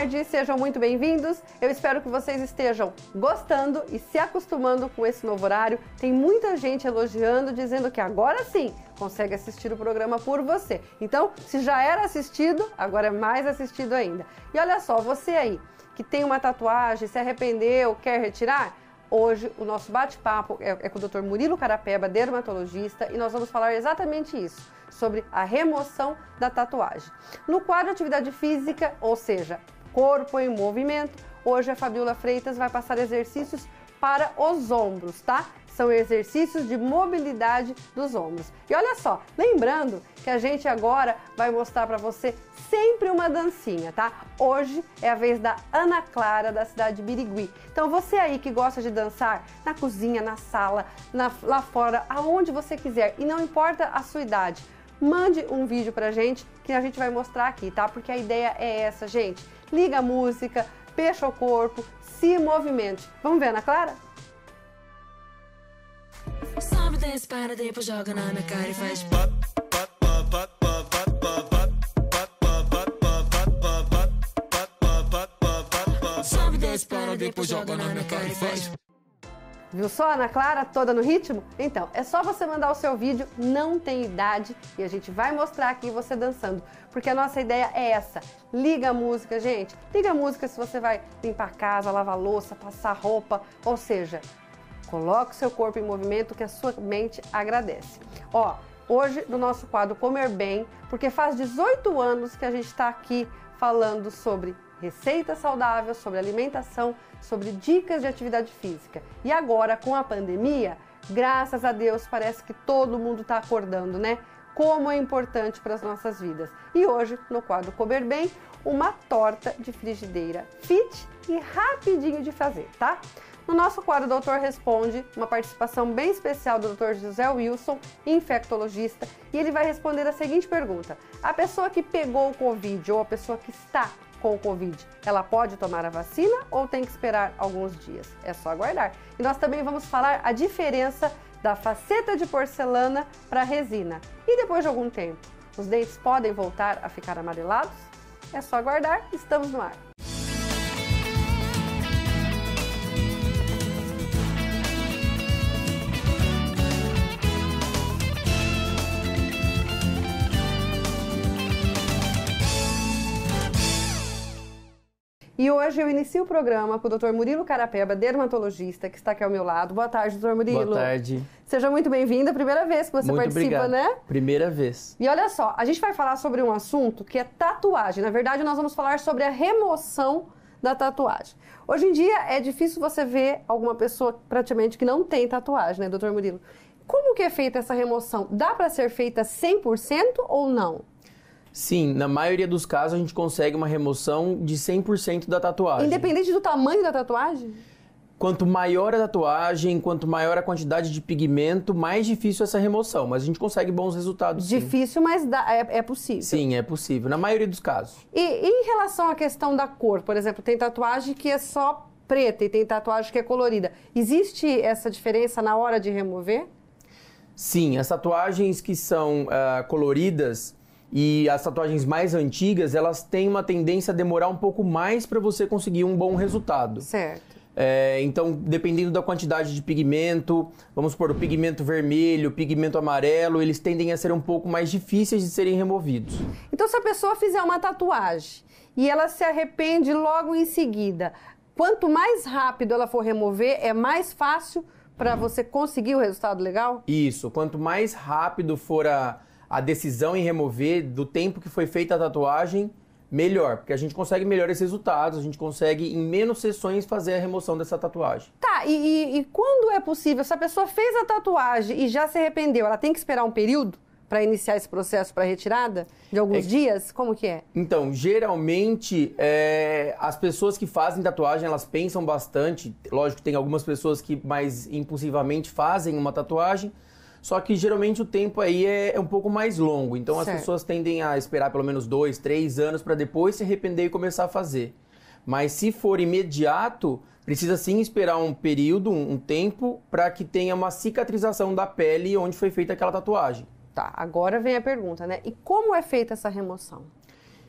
tarde, sejam muito bem-vindos. Eu espero que vocês estejam gostando e se acostumando com esse novo horário. Tem muita gente elogiando, dizendo que agora sim consegue assistir o programa por você. Então, se já era assistido, agora é mais assistido ainda. E olha só, você aí que tem uma tatuagem, se arrependeu, quer retirar, hoje o nosso bate-papo é com o Dr. Murilo Carapeba, dermatologista, e nós vamos falar exatamente isso, sobre a remoção da tatuagem. No quadro Atividade Física, ou seja, corpo em movimento, hoje a Fabiola Freitas vai passar exercícios para os ombros, tá? São exercícios de mobilidade dos ombros. E olha só, lembrando que a gente agora vai mostrar para você sempre uma dancinha, tá? Hoje é a vez da Ana Clara, da cidade de Birigui. Então você aí que gosta de dançar na cozinha, na sala, lá fora, aonde você quiser, e não importa a sua idade, mande um vídeo pra gente que a gente vai mostrar aqui, tá? Porque a ideia é essa, gente. Liga a música, mexa o corpo, se movimente. Vamos ver, Ana Clara? Sobe, desce, para, depois joga na minha cara e faz. Sobe, desce, para, depois joga na minha cara e faz. Viu só, Ana Clara, toda no ritmo? Então, é só você mandar o seu vídeo, não tem idade, e a gente vai mostrar aqui você dançando, porque a nossa ideia é essa. Liga a música, gente. Liga a música se você vai limpar a casa, lavar louça, passar roupa, ou seja, coloque o seu corpo em movimento que a sua mente agradece. Ó, hoje no nosso quadro Comer Bem, porque faz 18 anos que a gente está aqui falando sobre receita saudável, sobre alimentação, sobre dicas de atividade física. E agora, com a pandemia, graças a Deus, parece que todo mundo está acordando, né? Como é importante para as nossas vidas. E hoje, no quadro Comer Bem, uma torta de frigideira fit e rapidinho de fazer, tá? No nosso quadro Doutor Responde, uma participação bem especial do Dr. José Wilson, infectologista, e ele vai responder a seguinte pergunta: a pessoa que pegou o Covid ou a pessoa que está com o Covid, ela pode tomar a vacina ou tem que esperar alguns dias? É só aguardar. E nós também vamos falar a diferença da faceta de porcelana para resina. E depois de algum tempo, os dentes podem voltar a ficar amarelados? É só aguardar, estamos no ar. E hoje eu inicio o programa com o Dr. Murilo Carapeba, dermatologista, que está aqui ao meu lado. Boa tarde, Dr. Murilo. Boa tarde. Seja muito bem-vindo, primeira vez que você muito participa, obrigado. Né? Primeira vez. E olha só, a gente vai falar sobre um assunto que é tatuagem. Na verdade, nós vamos falar sobre a remoção da tatuagem. Hoje em dia é difícil você ver alguma pessoa praticamente que não tem tatuagem, né, Dr. Murilo? Como que é feita essa remoção? Dá para ser feita 100% ou não? Sim, na maioria dos casos a gente consegue uma remoção de 100% da tatuagem. Independente do tamanho da tatuagem? Quanto maior a tatuagem, quanto maior a quantidade de pigmento, mais difícil essa remoção. Mas a gente consegue bons resultados. Difícil, sim. Mas é possível. Sim, é possível, na maioria dos casos. E em relação à questão da cor, por exemplo, tem tatuagem que é só preta e tem tatuagem que é colorida. Existe essa diferença na hora de remover? Sim, as tatuagens que são coloridas e as tatuagens mais antigas, elas têm uma tendência a demorar um pouco mais para você conseguir um bom resultado. Certo. Então, dependendo da quantidade de pigmento, vamos supor, o pigmento vermelho, o pigmento amarelo, eles tendem a ser um pouco mais difíceis de serem removidos. Então, se a pessoa fizer uma tatuagem e ela se arrepende logo em seguida, quanto mais rápido ela for remover, é mais fácil para você conseguir o resultado legal? Isso, quanto mais rápido for a decisão em remover do tempo que foi feita a tatuagem, melhor, porque a gente consegue melhores resultados, a gente consegue em menos sessões fazer a remoção dessa tatuagem. Tá, e quando é possível? Se a pessoa fez a tatuagem e já se arrependeu, ela tem que esperar um período para iniciar esse processo para retirada de alguns dias? Como que é? Então, geralmente, as pessoas que fazem tatuagem, elas pensam bastante. Lógico que tem algumas pessoas que mais impulsivamente fazem uma tatuagem, só que geralmente o tempo aí é um pouco mais longo. Então as pessoas tendem a esperar pelo menos 2, 3 anos para depois se arrepender e começar a fazer. Mas se for imediato, precisa sim esperar um período, um tempo, para que tenha uma cicatrização da pele onde foi feita aquela tatuagem. Tá, agora vem a pergunta, né? E como é feita essa remoção?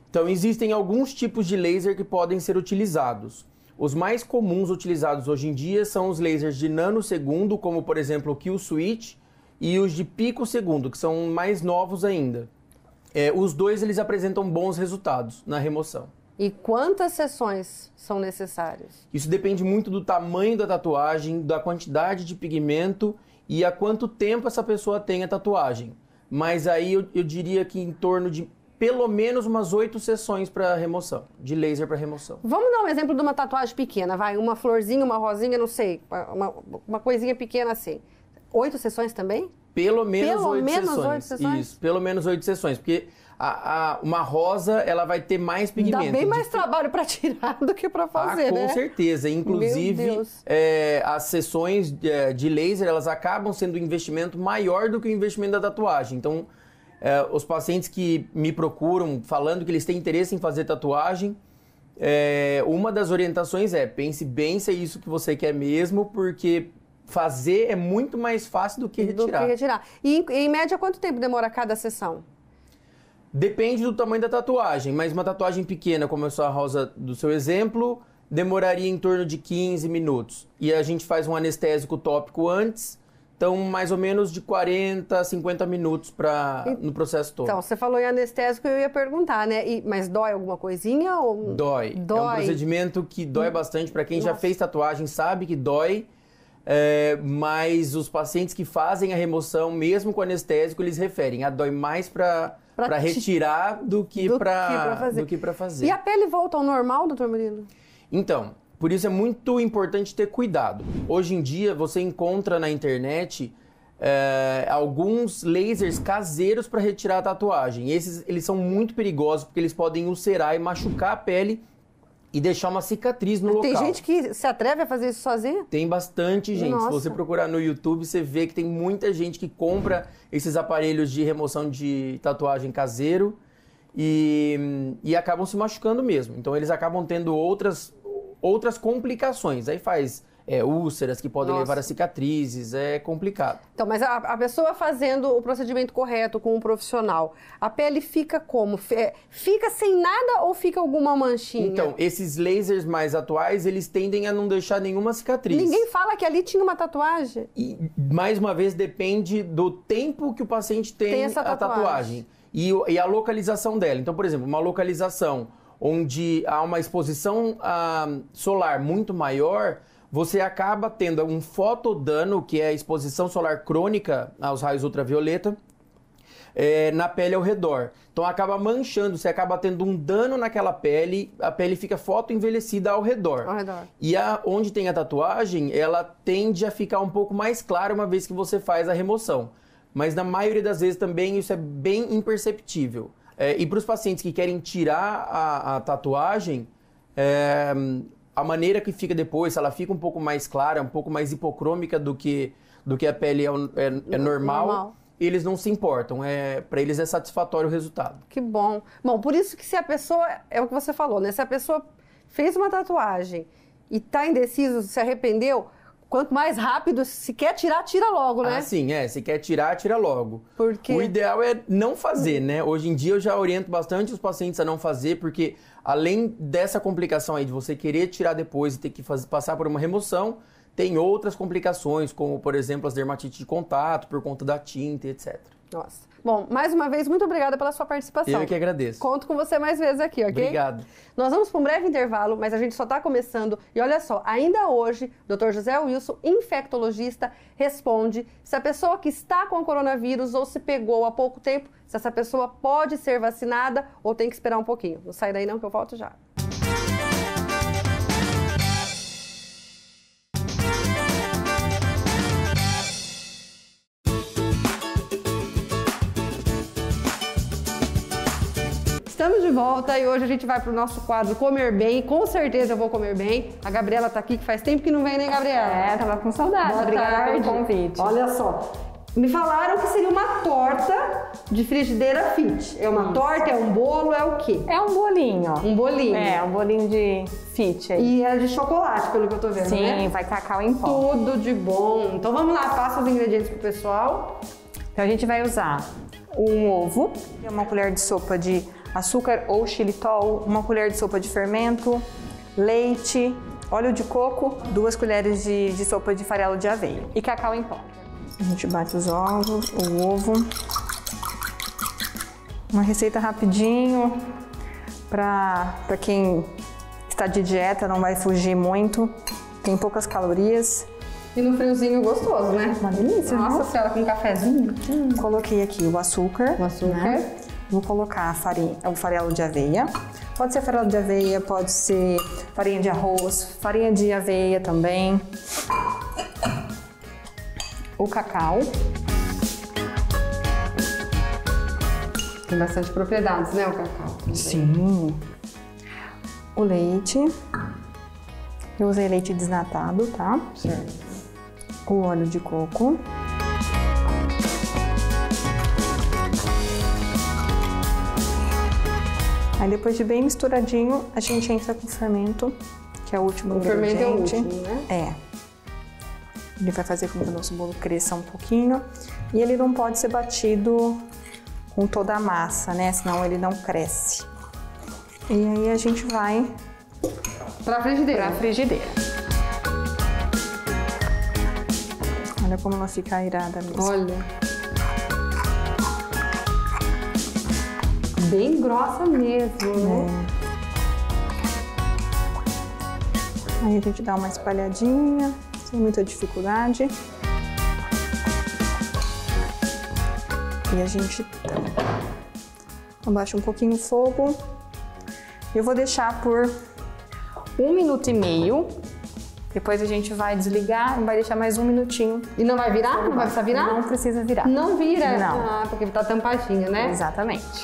Então, existem alguns tipos de laser que podem ser utilizados. Os mais comuns utilizados hoje em dia são os lasers de nanosegundo, como por exemplo o Kill Switch, e os de picosegundo, que são mais novos ainda. Os dois eles apresentam bons resultados na remoção. E quantas sessões são necessárias? Isso depende muito do tamanho da tatuagem, da quantidade de pigmento e há quanto tempo essa pessoa tem a tatuagem. Mas aí eu diria que em torno de pelo menos umas 8 sessões para remoção, de laser para remoção. Vamos dar um exemplo de uma tatuagem pequena, vai, uma florzinha, uma rosinha, não sei, uma coisinha pequena assim. 8 sessões também? Pelo menos 8 sessões. Isso, pelo menos 8 sessões, porque uma rosa, ela vai ter mais pigmento. Dá bem mais trabalho para tirar do que para fazer, né? Com certeza. Inclusive, as sessões de laser, elas acabam sendo um investimento maior do que o investimento da tatuagem. Então, os pacientes que me procuram falando que eles têm interesse em fazer tatuagem, uma das orientações pense bem se é isso que você quer mesmo, porque fazer é muito mais fácil do que retirar. E em média, quanto tempo demora cada sessão? Depende do tamanho da tatuagem, mas uma tatuagem pequena, como a rosa do seu exemplo, demoraria em torno de 15 minutos. E a gente faz um anestésico tópico antes, então mais ou menos de 40 a 50 minutos no processo todo. Então, você falou em anestésico, eu ia perguntar, né? Mas dói alguma coisinha? Ou... Dói. É um procedimento que dói bastante. Para quem já fez tatuagem sabe que dói. Mas os pacientes que fazem a remoção, mesmo com anestésico, eles referem. Dói mais para retirar do que para fazer. E a pele volta ao normal, doutor Murilo? Então, por isso é muito importante ter cuidado. Hoje em dia, você encontra na internet alguns lasers caseiros para retirar a tatuagem. Eles são muito perigosos porque eles podem ulcerar e machucar a pele e deixar uma cicatriz no local. Tem gente que se atreve a fazer isso sozinha? Tem bastante gente. Nossa. Se você procurar no YouTube, você vê que tem muita gente que compra esses aparelhos de remoção de tatuagem caseiro e acabam se machucando mesmo. Então eles acabam tendo outras complicações. Aí faz úlceras que podem levar a cicatrizes, é complicado. Então, mas a pessoa fazendo o procedimento correto com um profissional, a pele fica como? Fica sem nada ou fica alguma manchinha? Então, esses lasers mais atuais, eles tendem a não deixar nenhuma cicatriz. Ninguém fala que ali tinha uma tatuagem? E, mais uma vez, depende do tempo que o paciente tem essa tatuagem. E a localização dela. Então, por exemplo, uma localização onde há uma exposição solar muito maior, você acaba tendo um fotodano, que é a exposição solar crônica aos raios ultravioleta, na pele ao redor. Então acaba manchando, você acaba tendo um dano naquela pele, a pele fica fotoenvelhecida ao redor. E onde tem a tatuagem, ela tende a ficar um pouco mais clara uma vez que você faz a remoção. Mas na maioria das vezes também isso é bem imperceptível. E para os pacientes que querem tirar a tatuagem, a maneira que fica depois, se ela fica um pouco mais clara, um pouco mais hipocrômica do que a pele é normal, eles não se importam. Para eles é satisfatório o resultado. Que bom. Bom, por isso que se a pessoa, é o que você falou, né? Se a pessoa fez uma tatuagem e está indeciso, se arrependeu, quanto mais rápido, se quer tirar, tira logo, né? Sim, se quer tirar, tira logo. Porque o ideal é não fazer, né? Hoje em dia eu já oriento bastante os pacientes a não fazer, porque além dessa complicação aí de você querer tirar depois e ter que passar por uma remoção, tem outras complicações, como, por exemplo, as dermatites de contato, por conta da tinta, etc. Nossa. Bom, mais uma vez, muito obrigada pela sua participação. Eu que agradeço. Conto com você mais vezes aqui, ok? Obrigado. Nós vamos para um breve intervalo, mas a gente só está começando. E olha só, ainda hoje, Dr. José Wilson, infectologista, responde se a pessoa que está com coronavírus ou se pegou há pouco tempo, se essa pessoa pode ser vacinada ou tem que esperar um pouquinho. Não sai daí não que eu volto já. Estamos de volta e hoje a gente vai para o nosso quadro Comer Bem. Com certeza eu vou comer bem. A Gabriela tá aqui, que faz tempo que não vem, né, Gabriela? Tava com saudade. Boa Obrigada tarde. pelo convite. Olha só, me falaram que seria uma torta de frigideira fit. É uma torta, é um bolo, é o quê? É um bolinho. Um bolinho. Um bolinho de fit aí. E é de chocolate, pelo que eu tô vendo, Sim, né? vai cacau em pó. Tudo de bom. Então vamos lá, passa os ingredientes pro pessoal. Então a gente vai usar um ovo, uma colher de sopa de açúcar ou xilitol, 1 colher de sopa de fermento, leite, óleo de coco, 2 colheres de sopa de farelo de aveia e cacau em pó. A gente bate o ovo. Uma receita rapidinho para quem está de dieta, não vai fugir muito. Tem poucas calorias. E no friozinho gostoso, né? Uma delícia, Nossa viu? senhora, com um cafezinho. Coloquei aqui o açúcar. Né? Vou colocar o farelo de aveia. Pode ser farelo de aveia, pode ser farinha de arroz, farinha de aveia também. O cacau. Tem bastante propriedades, né, o cacau? Também. Sim. O leite. Eu usei leite desnatado, tá? Certo. O óleo de coco. Aí depois de bem misturadinho, a gente entra com o fermento, que é o último ingrediente. O fermento é o último, né? É. Ele vai fazer com que o nosso bolo cresça um pouquinho. E ele não pode ser batido com toda a massa, né? Senão ele não cresce. E aí a gente vai Pra frigideira. pra frigideira. Olha como ela fica airada mesmo. Olha. Bem grossa mesmo, né? Aí a gente dá uma espalhadinha, sem muita dificuldade. E a gente abaixa um pouquinho o fogo. Eu vou deixar por 1 minuto e meio. Depois a gente vai desligar e vai deixar mais 1 minutinho. E não vai virar? Não vai precisar virar? Não precisa virar. Não vira? Não. Ah, porque tá tampadinha, né? Exatamente.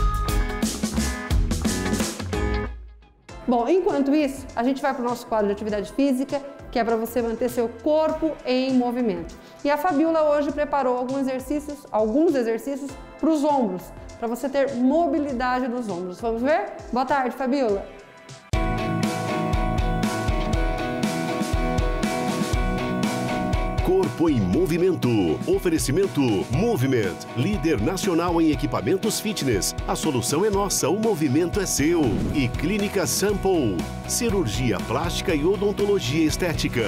Bom, enquanto isso, a gente vai para o nosso quadro de atividade física, que é para você manter seu corpo em movimento. E a Fabiola hoje preparou alguns exercícios para os ombros, para você ter mobilidade dos ombros. Vamos ver? Boa tarde, Fabiola. Corpo em Movimento. Oferecimento Movement, líder nacional em equipamentos fitness. A solução é nossa, o movimento é seu. E Clínica Sample, cirurgia plástica e odontologia estética.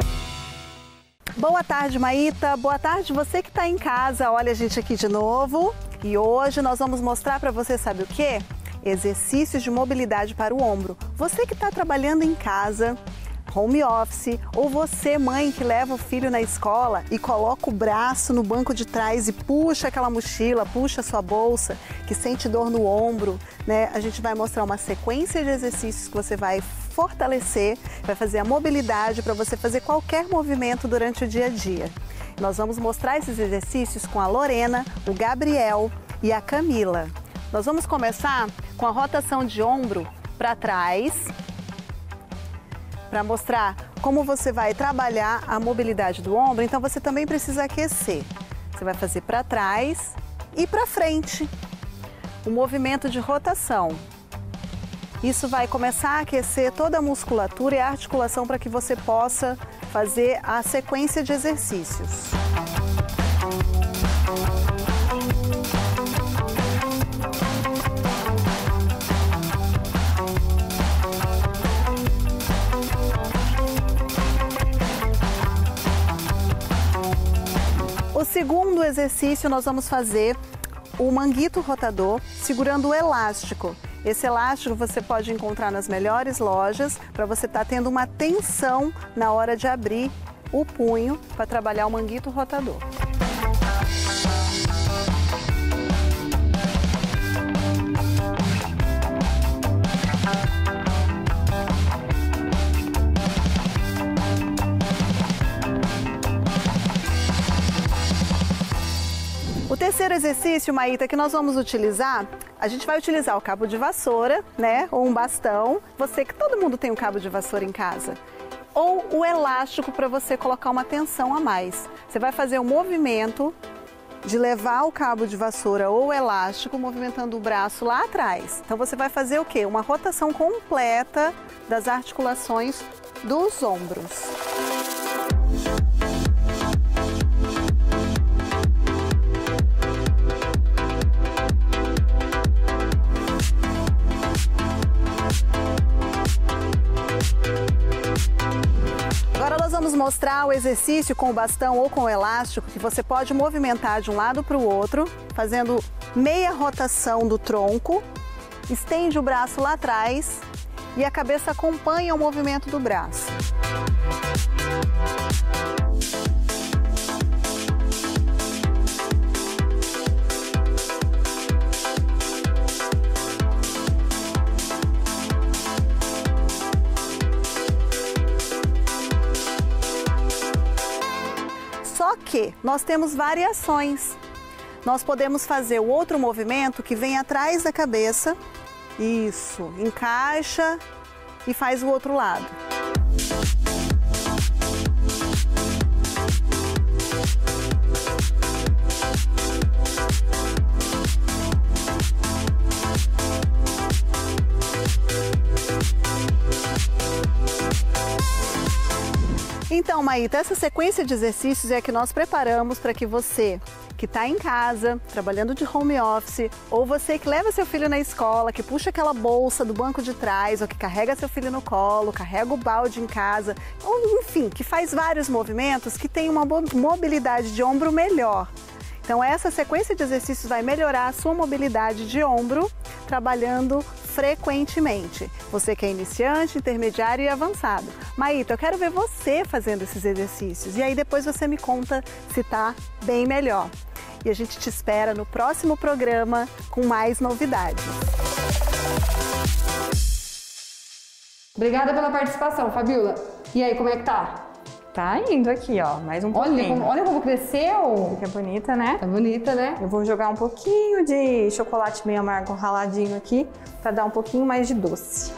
Boa tarde, Maíta. Boa tarde, você que está em casa. Olha a gente aqui de novo. E hoje nós vamos mostrar para você, sabe o quê? Exercícios de mobilidade para o ombro. Você que está trabalhando em casa, home office, ou você, mãe, que leva o filho na escola e coloca o braço no banco de trás e puxa aquela mochila, puxa a sua bolsa, que sente dor no ombro, né? A gente vai mostrar uma sequência de exercícios que você vai fortalecer, vai fazer a mobilidade para você fazer qualquer movimento durante o dia a dia. Nós vamos mostrar esses exercícios com a Lorena, o Gabriel e a Camila. Nós vamos começar com a rotação de ombro para trás, para mostrar como você vai trabalhar a mobilidade do ombro. Então você também precisa aquecer. Você vai fazer para trás e para frente, um movimento de rotação. Isso vai começar a aquecer toda a musculatura e a articulação para que você possa fazer a sequência de exercícios. O segundo exercício nós vamos fazer o manguito rotador segurando o elástico. Esse elástico você pode encontrar nas melhores lojas para você estar tendo uma tensão na hora de abrir o punho para trabalhar o manguito rotador. O terceiro exercício, Maíta, que nós vamos utilizar, a gente vai utilizar o cabo de vassoura, né, ou um bastão, todo mundo tem um cabo de vassoura em casa, ou o elástico para você colocar uma tensão a mais. Você vai fazer um movimento de levar o cabo de vassoura ou o elástico movimentando o braço lá atrás. Então você vai fazer o quê? Uma rotação completa das articulações dos ombros. mostrar o exercício com o bastão ou com o elástico, que você pode movimentar de um lado para o outro, fazendo meia rotação do tronco, estende o braço lá atrás e a cabeça acompanha o movimento do braço. Só que nós temos variações. Nós podemos fazer o outro movimento que vem atrás da cabeça. Isso, encaixa e faz o outro lado. Então, Maíta, essa sequência de exercícios é a que nós preparamos para que você que está em casa, trabalhando de home office, ou você que leva seu filho na escola, que puxa aquela bolsa do banco de trás, ou que carrega seu filho no colo, carrega o balde em casa, ou enfim, que faz vários movimentos, que tem uma mobilidade de ombro melhor. Então essa sequência de exercícios vai melhorar a sua mobilidade de ombro, trabalhando frequentemente. Você que é iniciante, intermediário e avançado. Maíta, eu quero ver você fazendo esses exercícios e aí depois você me conta se tá bem melhor. E a gente te espera no próximo programa com mais novidades. Obrigada pela participação, Fabiola. E aí, como é que tá? Tá indo aqui, ó, mais um pouquinho. Olha como cresceu. Fica bonita, né? Tá bonita, né? Eu vou jogar um pouquinho de chocolate meio amargo raladinho aqui, pra dar um pouquinho mais de doce.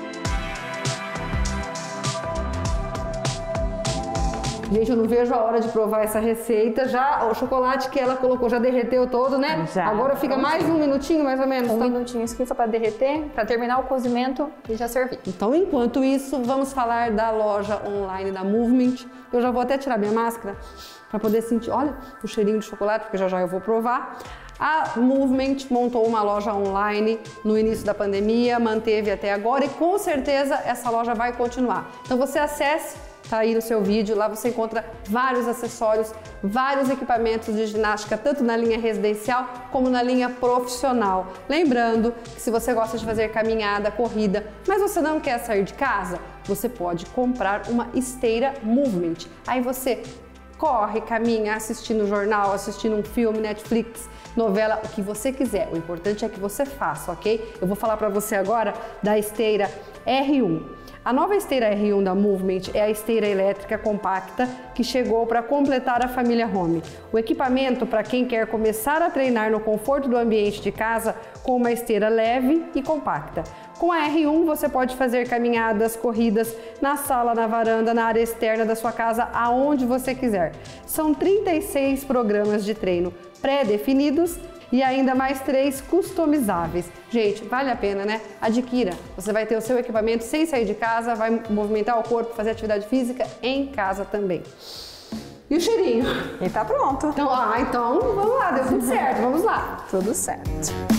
Gente, eu não vejo a hora de provar essa receita. Já o chocolate que ela colocou já derreteu todo, né? Já. Agora fica mais um minutinho, mais ou menos. Um minutinho aqui só para derreter, para terminar o cozimento e já servir. Então, enquanto isso, vamos falar da loja online da Movement. Eu já vou até tirar minha máscara para poder sentir, olha, o cheirinho de chocolate, porque já eu vou provar. A Movement montou uma loja online no início da pandemia, manteve até agora e com certeza essa loja vai continuar. Então você acesse, tá aí no seu vídeo, lá você encontra vários acessórios, vários equipamentos de ginástica, tanto na linha residencial como na linha profissional. Lembrando que se você gosta de fazer caminhada, corrida, mas você não quer sair de casa, você pode comprar uma esteira Movement. Aí você corre, caminha, assistindo jornal, assistindo um filme, Netflix, novela, o que você quiser. O importante é que você faça, ok? Eu vou falar para você agora da esteira R1. A nova esteira R1 da Movement é a esteira elétrica compacta que chegou para completar a família Home. O equipamento para quem quer começar a treinar no conforto do ambiente de casa com uma esteira leve e compacta. Com a R1 você pode fazer caminhadas, corridas na sala, na varanda, na área externa da sua casa, aonde você quiser. São 36 programas de treino pré-definidos e ainda mais 3 customizáveis. Gente, vale a pena, né? Adquira. Você vai ter o seu equipamento sem sair de casa, vai movimentar o corpo, fazer atividade física em casa também. E o cheirinho? E tá pronto. Então vamos lá, deu tudo certo, vamos lá. Tudo certo.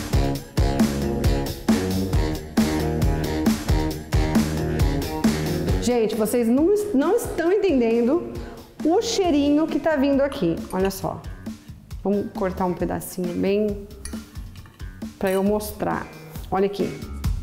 Gente, vocês não estão entendendo o cheirinho que tá vindo aqui. Olha só. Vamos cortar um pedacinho bem para eu mostrar. Olha aqui.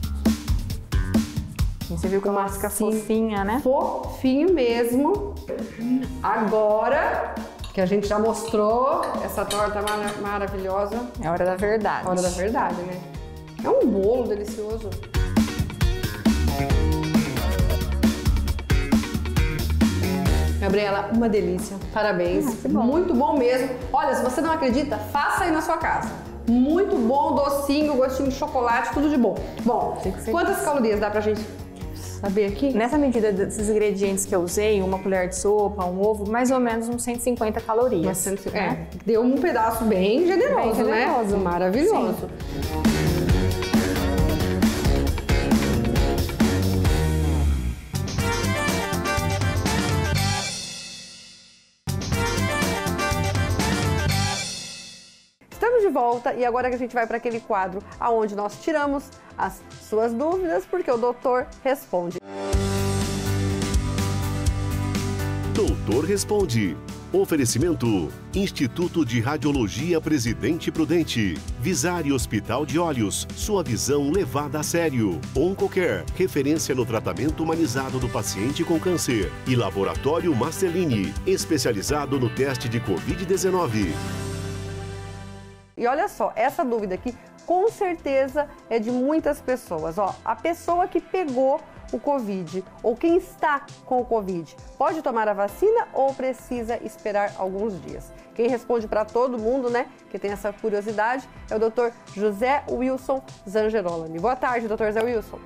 Você viu como fica fofinha, né? Fofinho mesmo. Agora que a gente já mostrou essa torta maravilhosa. É a hora da verdade. Hora da verdade, né? É um bolo delicioso. Gabriela, uma delícia. Parabéns. Que bom. Muito bom mesmo. Olha, se você não acredita, faça aí na sua casa. Muito bom, docinho, gostinho de chocolate, tudo de bom. Bom, quantas calorias dá pra gente saber aqui? Nessa medida desses ingredientes que eu usei, uma colher de sopa, um ovo, mais ou menos uns 150 calorias. Né? Deu um pedaço bem generoso, né? Maravilhoso. Sim. Estamos de volta e agora que a gente vai para aquele quadro onde nós tiramos as suas dúvidas, porque o doutor responde. Doutor doutor responde. Oferecimento: Instituto de Radiologia Presidente Prudente, Visari Hospital de Olhos, sua visão levada a sério. Oncocare, referência no tratamento humanizado do paciente com câncer. E Laboratório Marcelini, especializado no teste de Covid-19. E olha só, essa dúvida aqui com certeza é de muitas pessoas. Ó, a pessoa que pegou o Covid ou quem está com o Covid pode tomar a vacina ou precisa esperar alguns dias? Quem responde para todo mundo, né, que tem essa curiosidade, é o Dr. José Wilson Zangerolami. Boa tarde, Dr. Zé Wilson.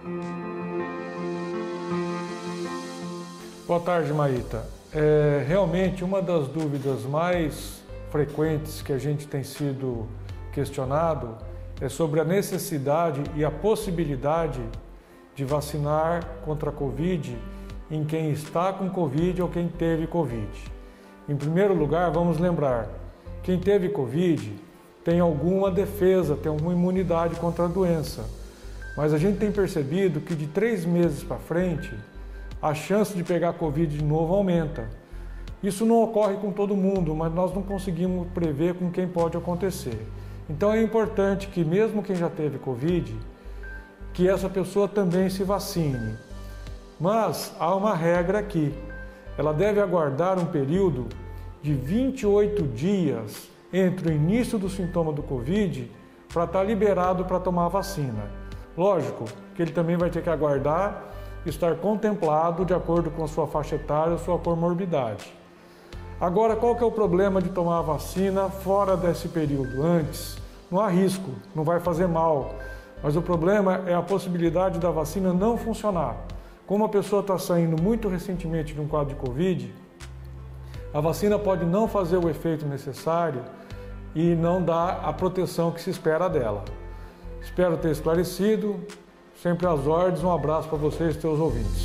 Boa tarde, Maíta. Realmente uma das dúvidas mais frequentes que a gente tem sido questionado é sobre a necessidade e a possibilidade de vacinar contra a Covid em quem está com Covid ou quem teve Covid. Em primeiro lugar, vamos lembrar, quem teve Covid tem alguma defesa, tem alguma imunidade contra a doença, mas a gente tem percebido que de 3 meses para frente, a chance de pegar Covid de novo aumenta. Isso não ocorre com todo mundo, mas nós não conseguimos prever com quem pode acontecer. Então é importante que mesmo quem já teve Covid, que essa pessoa também se vacine. Mas há uma regra aqui. Ela deve aguardar um período de 28 dias entre o início do sintoma do Covid para estar liberado para tomar a vacina. Lógico que ele também vai ter que aguardar estar contemplado de acordo com a sua faixa etária, a sua comorbidade. Agora, qual que é o problema de tomar a vacina fora desse período? Antes, não há risco, não vai fazer mal. Mas o problema é a possibilidade da vacina não funcionar. Como a pessoa está saindo muito recentemente de um quadro de Covid, a vacina pode não fazer o efeito necessário e não dar a proteção que se espera dela. Espero ter esclarecido. Sempre às ordens. Um abraço para vocês e teus ouvintes.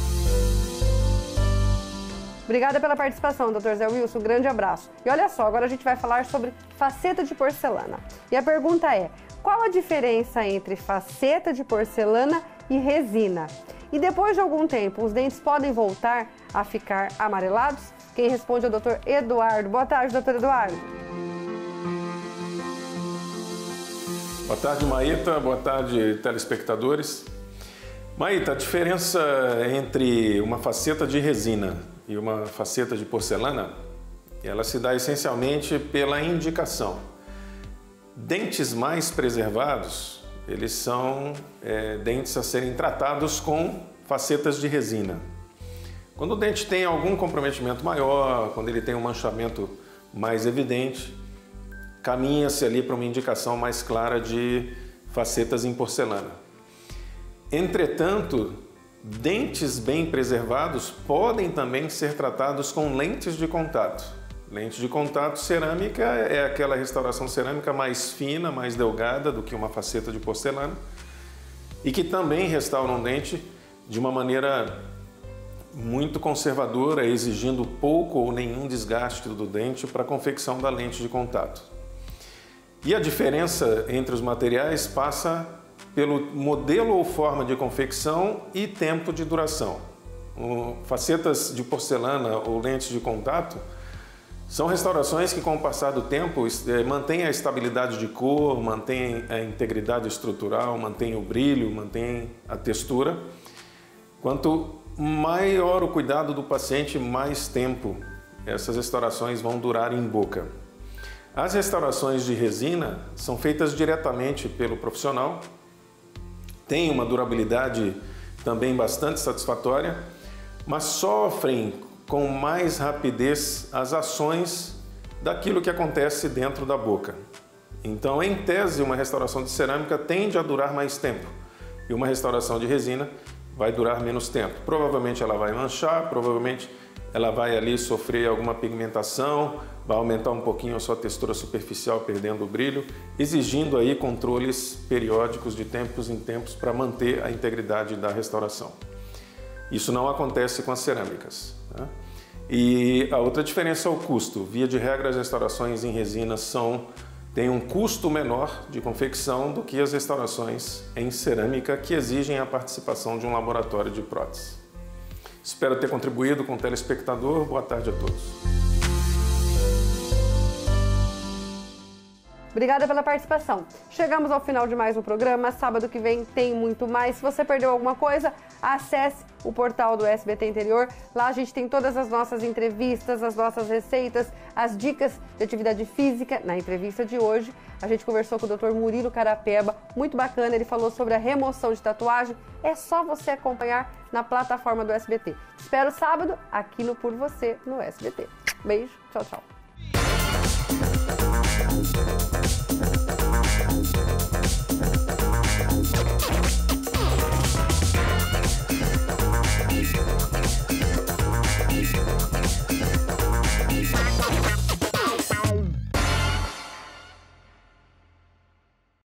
Obrigada pela participação, Dr. Zé Wilson. Um grande abraço. E olha só, agora a gente vai falar sobre faceta de porcelana. E a pergunta é: qual a diferença entre faceta de porcelana e resina? E depois de algum tempo, os dentes podem voltar a ficar amarelados? Quem responde é o Dr. Eduardo. Boa tarde, Dr. Eduardo. Boa tarde, Maíta. Boa tarde, telespectadores. Maíta, a diferença entre uma faceta de resina e uma faceta de porcelana, ela se dá essencialmente pela indicação. Dentes mais preservados, eles são dentes a serem tratados com facetas de resina. Quando o dente tem algum comprometimento maior, quando ele tem um manchamento mais evidente, caminha-se ali para uma indicação mais clara de facetas em porcelana. Entretanto, dentes bem preservados podem também ser tratados com lentes de contato. Lente de contato cerâmica é aquela restauração cerâmica mais fina, mais delgada do que uma faceta de porcelana e que também restaura um dente de uma maneira muito conservadora, exigindo pouco ou nenhum desgaste do dente para a confecção da lente de contato. E a diferença entre os materiais passa pelo modelo ou forma de confecção e tempo de duração. Facetas de porcelana ou lentes de contato são restaurações que, com o passar do tempo, mantêm a estabilidade de cor, mantêm a integridade estrutural, mantêm o brilho, mantêm a textura. Quanto maior o cuidado do paciente, mais tempo essas restaurações vão durar em boca. As restaurações de resina são feitas diretamente pelo profissional, têm uma durabilidade também bastante satisfatória, mas sofrem com mais rapidez as ações daquilo que acontece dentro da boca. Então, em tese, uma restauração de cerâmica tende a durar mais tempo e uma restauração de resina vai durar menos tempo. Provavelmente ela vai manchar, provavelmente ela vai ali sofrer alguma pigmentação, vai aumentar um pouquinho a sua textura superficial, perdendo o brilho, exigindo aí controles periódicos de tempos em tempos para manter a integridade da restauração. Isso não acontece com as cerâmicas, né? E a outra diferença é o custo. Via de regra, as restaurações em resina têm um custo menor de confecção do que as restaurações em cerâmica, que exigem a participação de um laboratório de prótese. Espero ter contribuído com o telespectador. Boa tarde a todos. Obrigada pela participação. Chegamos ao final de mais um programa. Sábado que vem tem muito mais. Se você perdeu alguma coisa, acesse o portal do SBT Interior. Lá a gente tem todas as nossas entrevistas, as nossas receitas, as dicas de atividade física. Na entrevista de hoje, a gente conversou com o Dr. Murilo Carapeba. Muito bacana, ele falou sobre a remoção de tatuagem. É só você acompanhar na plataforma do SBT. Espero sábado aqui no Por Você no SBT. Beijo, tchau, tchau.